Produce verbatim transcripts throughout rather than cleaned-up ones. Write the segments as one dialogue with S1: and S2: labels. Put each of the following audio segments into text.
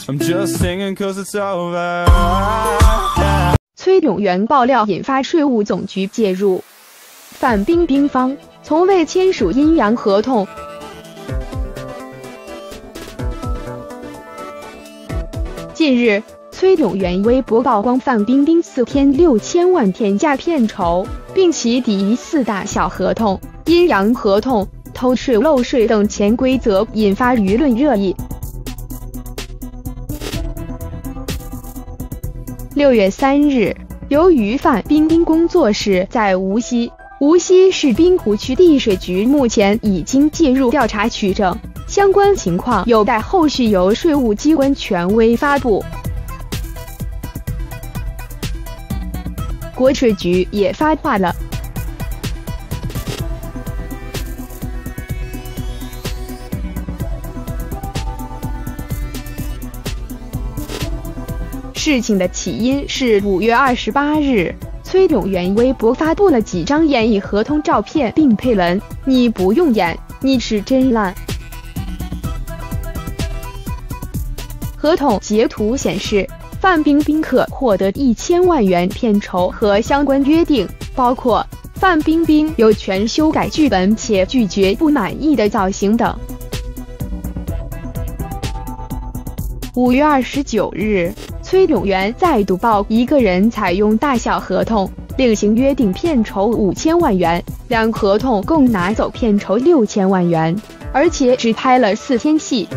S1: I'm just singing 'cause it's over.
S2: 崔永元爆料引发税务总局介入，范冰冰方从未签署阴阳合同。近日，崔永元微博曝光范冰冰四天六千万天价片酬，并其抵于四大小合同、阴阳合同、偷税漏税等潜规则，引发舆论热议。六月三日，由于范冰冰工作室在无锡，无锡市滨湖区地税局目前已经介入调查取证，相关情况有待后续由税务机关权威发布。国税局也发话了。事情的起因是五月二十八日，崔永元微博发布了几张演艺合同照片，并配文：“你不用演，你是真烂。”合同截图显示，范冰冰可获得一千万元片酬和相关约定，包括范冰冰有权修改剧本且拒绝不满意的造型等。五月二十九日，崔永元再度曝一个人采用大小合同，另行约定片酬五千万元，两合同共拿走片酬六千万元，而且只拍了四天戏。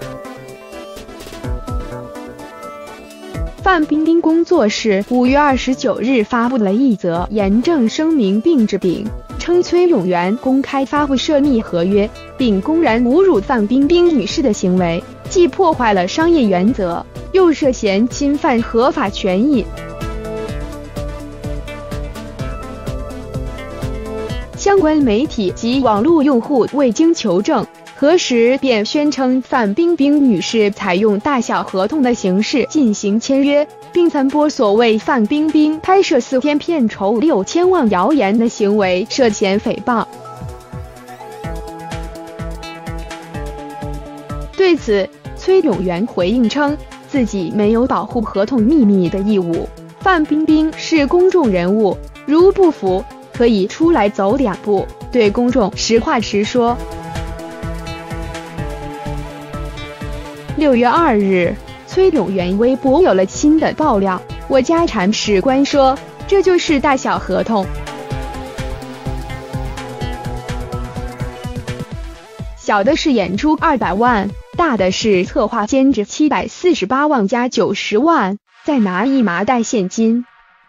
S2: 范冰冰工作室五月二十九日发布了一则严正声明并置顶，称崔永元公开发布涉密合约，并公然侮辱范冰冰女士的行为，既破坏了商业原则，又涉嫌侵犯合法权益。相关媒体及网络用户未经求证，何时便宣称范冰冰女士采用大小合同的形式进行签约，并传播所谓范冰冰拍摄四天片酬六千万谣言的行为，涉嫌诽谤。对此，崔永元回应称，自己没有保护合同秘密的义务，范冰冰是公众人物，如不服可以出来走两步，对公众实话实说。六月二日，崔永元微博有了新的爆料，我家铲屎官说，这就是大小合同。小的是演出二百万，大的是策划监制七百四十八万加九十万，再拿一麻袋现金。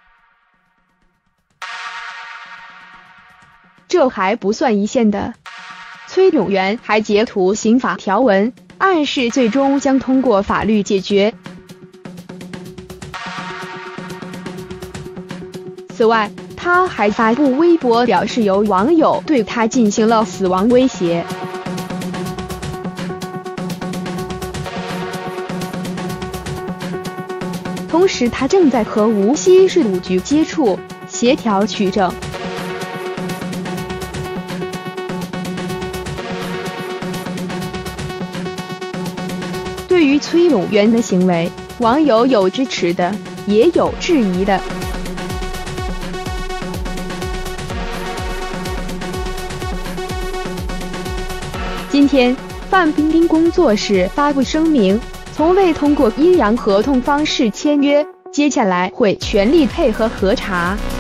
S2: 这还不算一线的，崔永元还截图刑法条文，暗示最终将通过法律解决。此外，他还发布微博表示，有网友对他进行了死亡威胁。同时，他正在和无锡市税务局接触，协调取证。对于崔永元的行为，网友有支持的，也有质疑的。今天，范冰冰工作室发布声明，从未通过阴阳合同方式签约，接下来会全力配合核查。